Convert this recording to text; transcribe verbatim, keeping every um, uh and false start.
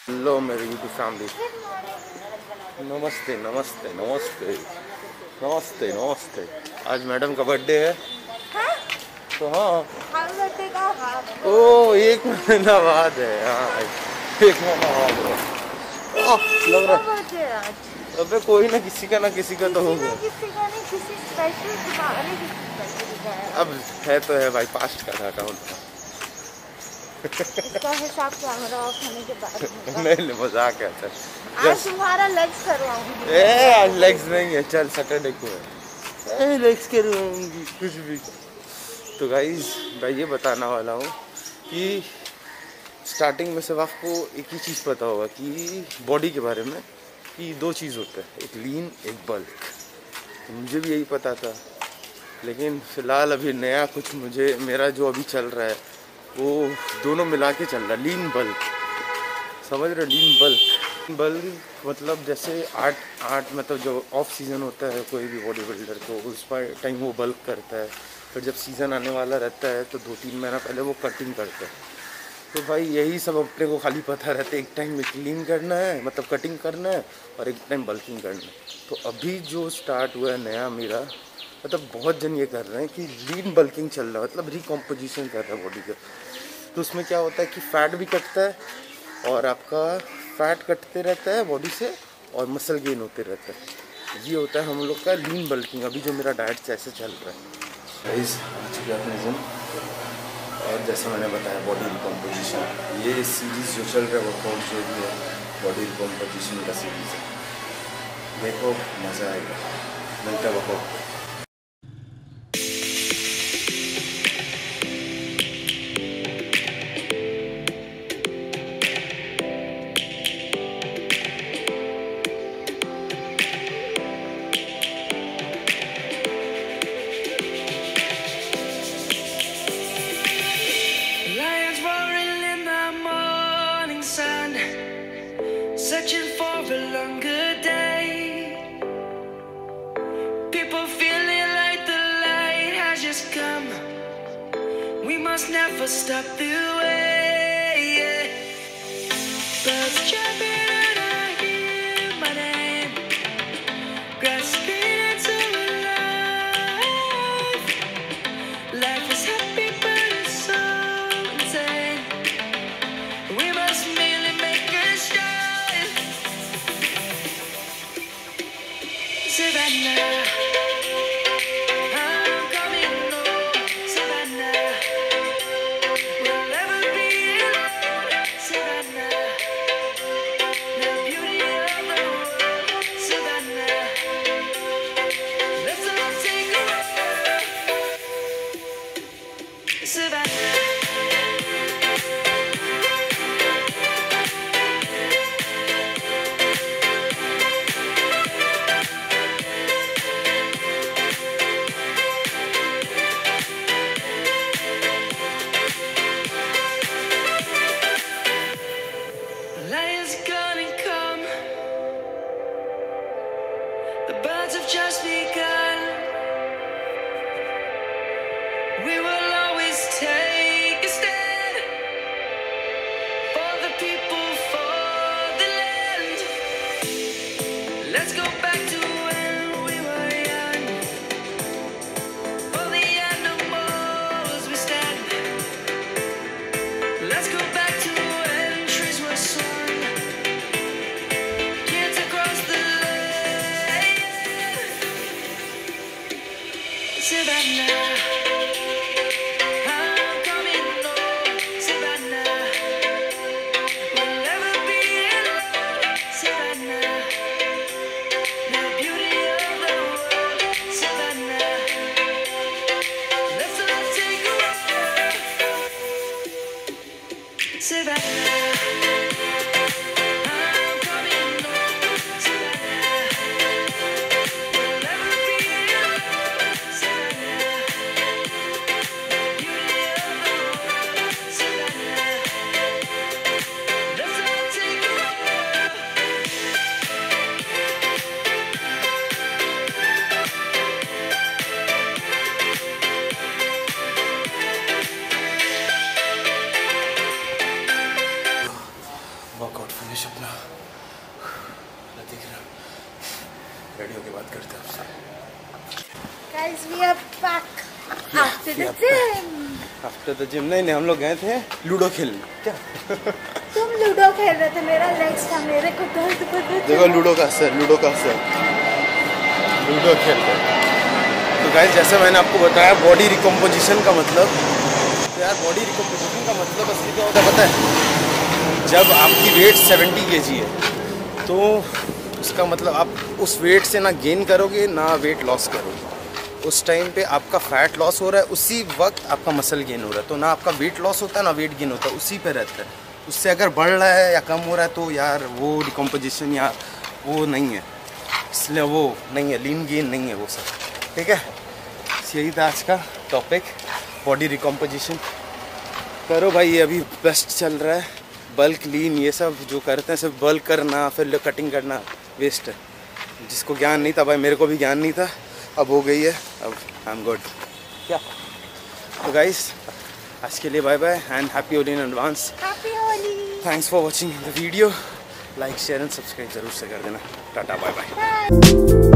Hello मेरे YouTube family, नमस्ते नमस्ते नमस्ते नमस्ते नमस्ते। आज मैडम का बर्थडे है। हाँ? तो हाँ, बर्थडे का हाँ। ओ एक महीना बाद है। हाँ एक महीना बाद है। ओह, लग रहा बर्थडे आज। अबे कोई ना किसी का ना किसी का तो किसी होगा। ने किसी का नहीं, किसी स्पेशल तुम्हारे किसी स्पेशल का है। अब है तो है भाई, पास्ट का था अकाउंट। इसका हिसाब कैमरा ऑफ होने के बाद होगा। नहीं नहीं, मजाक है। चल आज तुम्हारा लेग्स करवाऊंगी। ए आज लेग्स नहीं है, चल सैटरडे को है। ए लेग्स करवाऊंगी कुछ भी। तो गाइस मैं ये बताना वाला हूँ कि स्टार्टिंग में सब आपको एक ही चीज़ पता होगा कि बॉडी के बारे में, कि दो चीज़ होता है, एक लीन एक बल्क। मुझे भी यही पता था, लेकिन फ़िलहाल अभी नया कुछ मुझे, मेरा जो अभी चल रहा है वो दोनों मिला के चल रहा है, लीन बल्क। समझ रहे? लीन बल्क बल्क मतलब जैसे आठ आठ मतलब जो ऑफ सीज़न होता है कोई भी बॉडी बिल्डर, तो उस पर टाइम वो बल्क करता है। फिर जब सीज़न आने वाला रहता है तो दो तीन महीना पहले वो कटिंग करता है। तो भाई यही सब अपने को खाली पता रहता है, एक टाइम में क्लीन करना है मतलब कटिंग करना है, और एक टाइम बल्किंग करना है। तो अभी जो स्टार्ट हुआ है नया मेरा, मतलब बहुत जन ये कर रहे हैं कि लीन बल्किंग चल रहा है, मतलब रिकॉम्पोजिशन कर रहा है बॉडी का। तो उसमें क्या होता है कि फ़ैट भी कटता है, और आपका फ़ैट कटते रहता है बॉडी से, और मसल गेन होते रहता है। ये होता है हम लोग का लीन बल्किंग, अभी जो मेरा डाइट जैसे चल रहा है। गाइस आ चुके अपने जिम, और जैसे मैंने बताया बॉडी रिकॉम्पोजिशन, ये सीरीज़ जो चल रहा है वर्कआउट जो भी है बॉडी रिकॉम्पोजिशन का सीरीज़ है। देखो मज़ा आएगा, मिलता है workout. Lions roaring in the morning sun, searching for a longer day. People feeling like the light has just come. We must never stop the way. Birds chirping and I hear my name, grasping into life. Life is happy but it's so insane. We must merely make a start. Savannah, I'm coming home. Savannah, we'll never be alone. Savannah, the beauty of the world. Savannah, let's all take a ride. Savannah. Lion's gonna come. The birds have just begun. We will always take a stand for the people, for the land. Let's go back to when we were young. For the animals we stand. Let's go back to when trees were swung. Kids across the land. Savannah, I'm coming home. Savannah, we'll never be alone. Savannah, the beauty of the world. Savannah, let's all take a ride. Savannah, I'm coming home. Savannah, we'll never be alone. Savannah, Guys, we are back after the gym. After the gym नहीं नहीं हम लोग गए थे ludo खेलने। क्या तुम ludo खेल रहे थे, मेरा लेग्स था, मेरे को दर्द पता चला। देखो लूडो का असर, लूडो का असर, लूडो खेल रहे। तो गाइस जैसे मैंने आपको बताया बॉडी रिकम्पोजिशन का मतलब, तो यार बॉडी रिकम्पोजिशन का मतलब असली क्या होता है पता है? जब आपकी वेट सेवेंटी के जी है तो उसका मतलब आप उस वेट से ना गेन करोगे ना वेट लॉस करोगे। उस टाइम पे आपका फैट लॉस हो रहा है, उसी वक्त आपका मसल गेन हो रहा है। तो ना आपका वेट लॉस होता है ना वेट गेन होता है, उसी पे रहता है। उससे अगर बढ़ रहा है या कम हो रहा है तो यार वो रिकम्पोजिशन या वो नहीं है, इसलिए वो नहीं है, लीन गेन नहीं है वो सब। ठीक है, यही था आज का टॉपिक, बॉडी रिकम्पोजिशन करो भाई। ये अभी बेस्ट चल रहा है। बल्क लीन ये सब जो करते हैं सिर्फ बल्क करना फिर कटिंग करना वेस्ट है। जिसको ज्ञान नहीं था भाई, मेरे को भी ज्ञान नहीं था, अब हो गई है, अब आई एम गुड। क्या तो गाइस आज के लिए bye bye and happy Holi in advance. Happy Holi. Thanks for watching the video. Like share and subscribe जरूर से कर देना। Tata bye bye. बाय।